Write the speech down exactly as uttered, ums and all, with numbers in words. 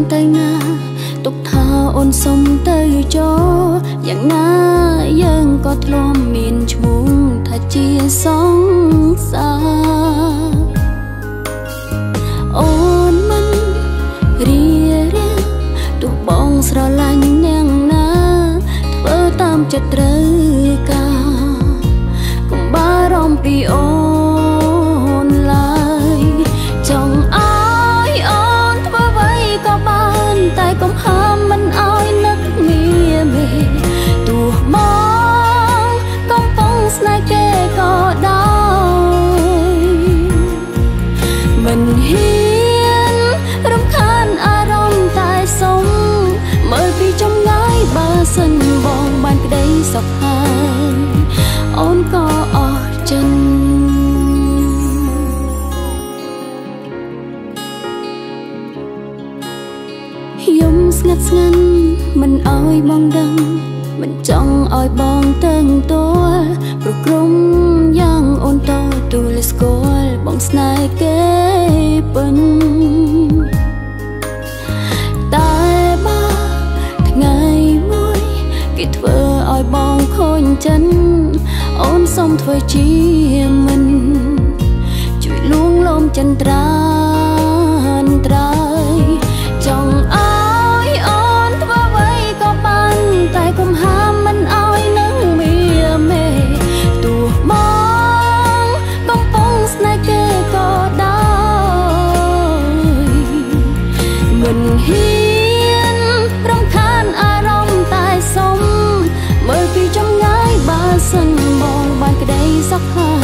ទៅណាទុកថាអូនសុំទៅចោយ៉ាងណាយើងក៏ធ្លាប់មានឈ្មោះថាជាសង្សារអូនមិនរៀរៀទោះបងស្រឡាញ់យ៉ាងណាធ្វើតាមចិត្តត្រូវការកុំបារម្ភពីអូនឡើយចង់ឲ្យអូនធ្វើអ្វីក៏បានតែកុំហាមមិនឲ្យនឹកមានមេទោះមកកំពុងស្នេហ៍គេក៏ដោយមិនហ៊ានរំខានអារម្មណ៍តែសុំមើលពីចម្ងាយបើសិនបងបានក្តីសុខហើយអូនក៏អស់ចិនយំស្ងាត់ស្ងាត់មិនឲ្យបងដឹងមិនចង់ឲ្យបងទៅទួលព្រោះក្រុមយ៉ាងអូនតទួលស្គាល់បងស្នេហ៍គេពិនតែបើថ្ងៃមួយគេធ្វើឲ្យបងខូចចិត្តអូនសូមធ្វើជាមិនជួយលួងលោមចិនត្រានត្រើយចង់ឲ្យអូនធ្វើអ្វីក៏បានតែកុំហាមមិនឲ្យនឹងមានមេទោះមកកំពុងស្នេហ៍គេក៏ដោយមិនហ៊ានរំខានអារម្មណ៍តែសុំមើលពីចម្ងាយបើសិនបងបានក្តីសុខហើយ